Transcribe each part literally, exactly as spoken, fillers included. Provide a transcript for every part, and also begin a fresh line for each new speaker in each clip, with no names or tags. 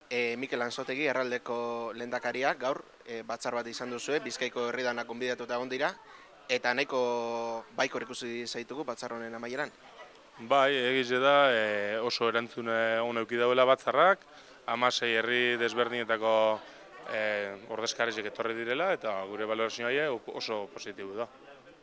E, Mikel Anzotegi, erraldeko lehendakaria, gaur e, batzar bat izan duzue, Bizkaiko herridanak gonbidatuta egon dira, eta nahiko baikor ikusi zaitugu batzar honen amaieran.
Bai, egize da e, oso erantzune on eduki dauela batzarrak, hamasei herri desberdinetako e, ordezkariek etorri direla eta gure balorazioa oso positibo da.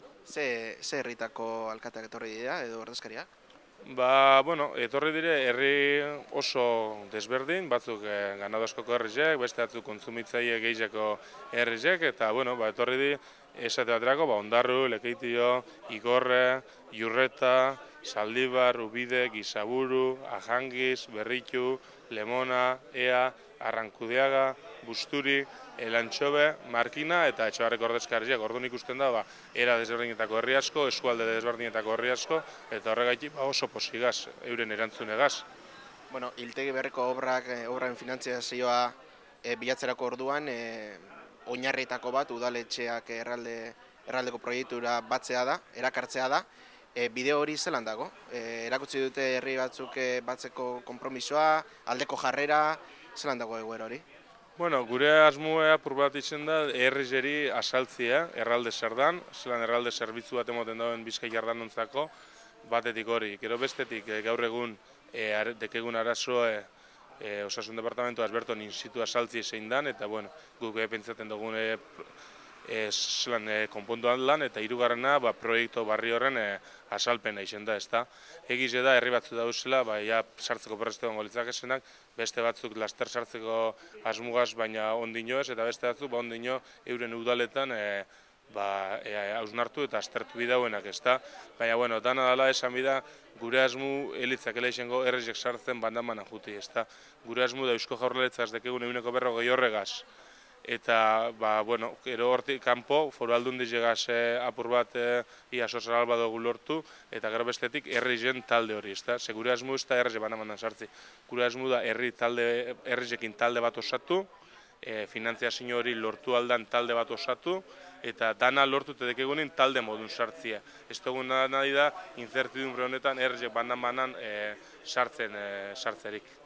Ze, ze herritako alkateak etorri dira edo ordezkariak?
Ba, bueno, etorri dire herri oso desberdin, batzuk e, ganadu askoko herriek, beste batzuk kontsumitzaile gehiagoko herriek, eta bueno, ba, etorri di esate baterako, ba, Ondarru, Lekeitio, Igorre, Iurreta, Zaldibar, Ubide, Gizaburu, Ajangiz, Berritu, Lemona, Ea, Arrankudiaga, Busturi, Elantxobe, Markina eta Etxabarreko ordezkariak. Orduan ikusten da, ba, era desberdinetako herri asko, eskualde desberdinetako herri asko, eta horregaitik ba, oso posigaz, euren erantzunegaz.
Bueno, hiltegi berriko obrak, e, obren finantziazioa e, bilatzerako orduan, e, oinarrietako bat udaletxeak erralde, erraldeko proiektura batzea da, erakartzea da. E, bideo hori zelan dago? E, erakutsi dute herri batzuk e, batzeko konpromisoa, aldeko jarrera, zelan dago egoera hori?
Bueno, gure asmoa apur bat itzen da herrizeri asaltzia, erralde zerdan, zelan erralde zerbitzu bat emoten dauen Bizkai jardanontzako, batetik hori. Gero bestetik gaur egun e, dekegun arazoa e, e, osasun departamentoa azberton in situ asaltzi zein dan, eta bueno, guk e, pentsaten dugun e, e, zelan e, konpontuan lan, eta hirugarrena ba, proiektu barri horren e, asalpena izen da, ezta. Egize da, herri batzu dauzela, ba, ja, sartzeko preste gongo litzakesenak, beste batzuk laster sartzeko asmugaz, baina ondino ez, eta beste batzuk ba, ondino euren udaletan e, ba, e, hausnartu eta aztertu bidauenak, ezta. Baina, bueno, dana dala esan bida, gure asmu elitzakela izango errezek sartzen bandamanan juti, ezta. Gure asmu da Eusko Jaurlaritza ez dekegun eguneko berro gehi horregaz. Eta, ba, bueno, ero hortik kanpo, foru aldundiz egaz e, apur bat e, ia sosal badugu lortu, eta gero bestetik herrizen talde hori, ezta? Ze gure asmu ez da erreze banamandan sartzi. Gure asmu da herri talde, herrizekin talde bat osatu, e, finantziazio hori lortu aldan talde bat osatu, eta dana lortu tedekegunin talde modun sartzia. Ez dugun nahi da, incertidumbre honetan herrizek banamanan e, sartzen, e, sartzerik.